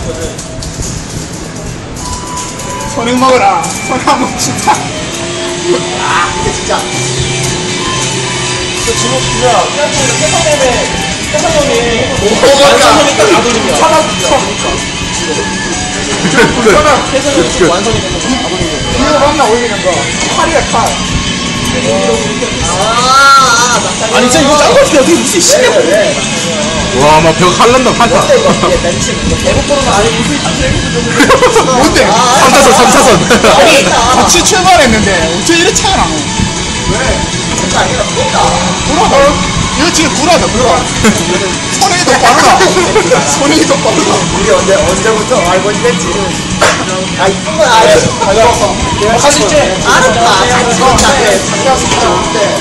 선행 먹어라. 선행 한번 진짜. 아, 근데 진짜. 저 지금 그냥 태성형이 완성형이 딱 가돌리면 태성형이 지금 완성이 되면 가돌리면 이거 맞나 올리는 거. 칼이야 칼. 아니 진짜 이거 짠거 같은데 어떻게 무슨 신경 와, 막 벽 할란다, 판타. 대북보로는 아니 무슨 뭔데? 3차선. 아니 같이 출발했는데 어째 이래 차이 나노? 왜? 진짜 아니라 그랬다. 구라다. 이거 진짜 구라다 구라. 손이 더 빠르다. 손이 더 빠르다. 우리 언제부터 알고 있겠지. 아 이쁜 건 알지. 할수 있지? 알았다. 잘 찍었다. 그래. 장난수 좋은데.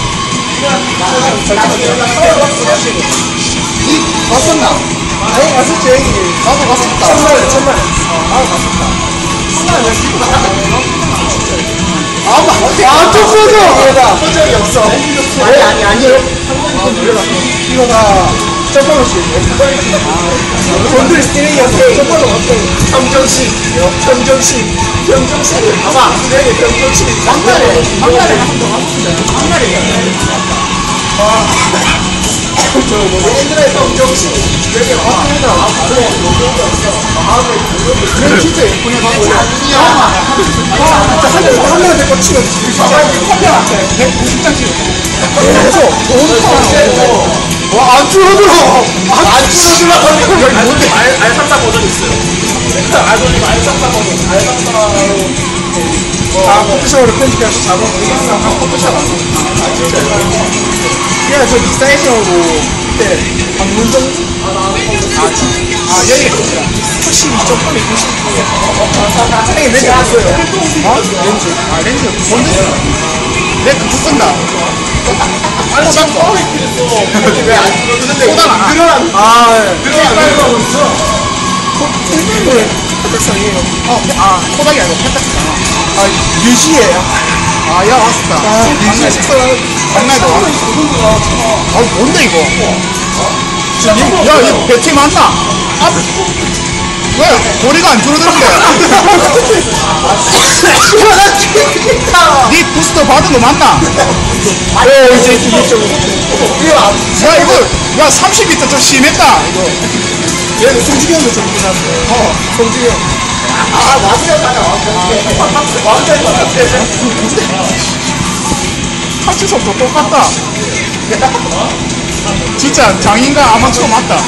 이 봤었나? 아니 갔었지 형이. 나도 봤었다. 천만에. 아 갔었다. 아, 또 꺼져! 본 적이 없어. 아니. 이거가 첫번호씩. 본들 쓰레기였어. 첫번호 어떤 평정신. 봐봐. 쓰레기 평정신. 막날에 한번 더 가보자. 옛날에 평정신. 되게 맞습니다. 그래 진짜 예쁘네 가고. 한 명한테 꽂히면 커피한테 190장씩 계속 와안 줄어들어. 안 줄어들어. 여기 뭔데? 알삼사 버전 있어요. 알삼사 버전. 아 커피숍으로 편집해서 잡은 커피숍 야, 저 리사이팅하고 그때 방문정 여기 확실히 2.8에 90. 형님 렌즈 없어요. 렌즈 뭔데? 내 그거 쓴다. 아니 난 처음에 그랬어. 왜안 들어주는데? 소당 안 늘어난. 늘어나고 있어. 펜펜을 펜탁상이에요. 코닥이 아니고 펜탁상. 유지예요. 야 왔다. 유지 장난도 뭔데 이거? 야 이거 배티 맞나? 왜 고리가 안 줄어드는데? 니 부스터 받은 거 맞나? 이제 이게 좀. 야 이거 야 30m 좀 심했다 이거. 얘는 송중이 형도 좀 있긴 한데. 송중이 형. 맞아요, 완전 똑같아. 탈출석도 똑같다. 진짜 장인과 아마추어 맞다.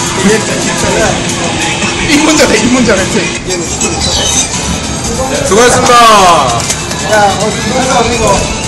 입문자래. 수고했습니다. 야, 이거.